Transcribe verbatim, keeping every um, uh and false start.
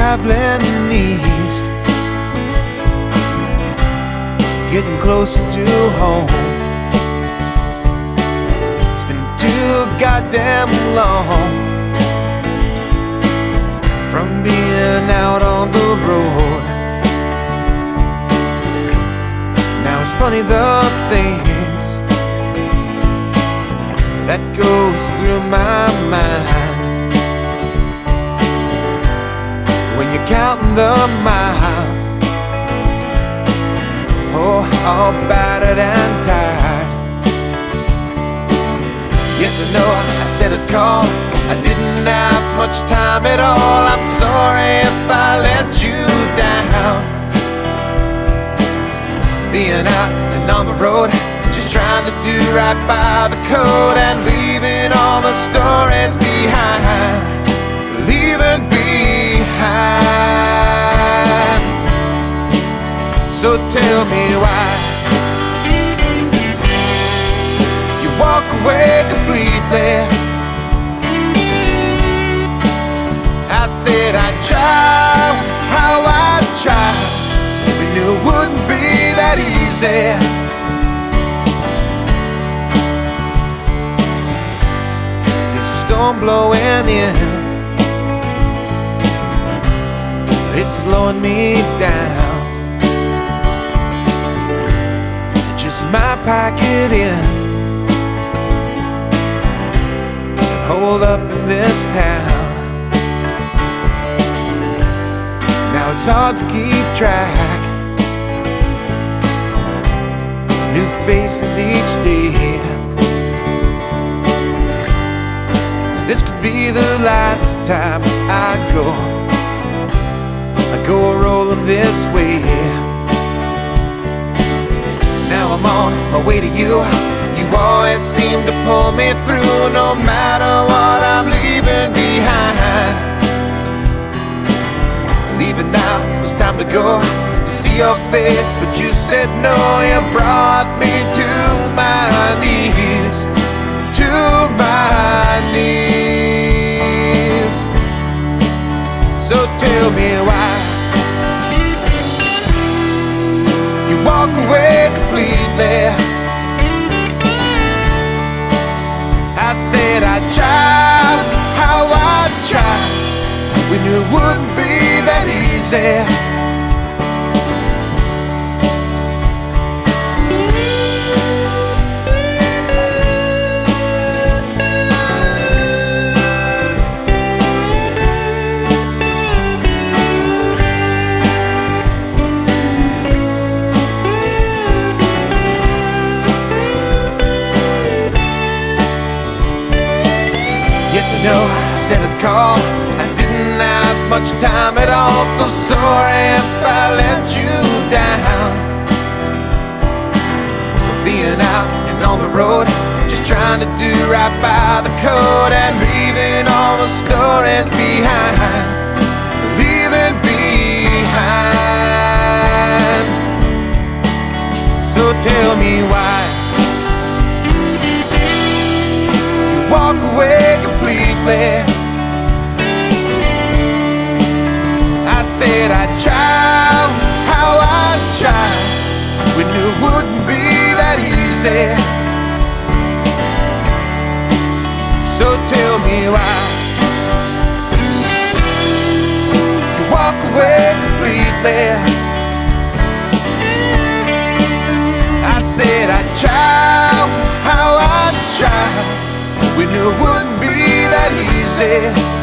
traveling east, getting closer to home. It's been too goddamn long from being out on the road. Now it's funny the things that goes through my mind when you're counting the miles, oh, all battered and tired. Yes, I know I said I'd call, I didn't have much time at all. I'm sorry if I let you down, being out and on the road, just trying to do right by the code and leaving all the stories behind, leaving behind. So tell me why you walk away completely. I said I'd try, how I'd try, we knew it wouldn't be that easy. There's a storm blowing in, it's slowing me down. Just my pocket in, hold up in this town. Now it's hard to keep track, new faces each day. This could be the last time I go, I go rolling this way. Now I'm on my way to you, you always seem to pull me through. No matter what I'm leaving behind, leaving now, it's time to go, to see your face, but you said no. You brought me to my knees, to my knees. So tell me why you walk away completely. I said I'd try, how I'd try, we knew it wouldn't be that easy. Yes, I know I said I'd call, I didn't have much time at all. So sorry if I let you down, for being out and on the road, just trying to do right by the code and leaving all the stories behind, leaving behind. So tell me why you walk away completely. I said I'd try, how I'd try, we knew it wouldn't be that easy. So tell me why you walk away completely. I said I'd try, how I'd try, we knew it wouldn't be that easy.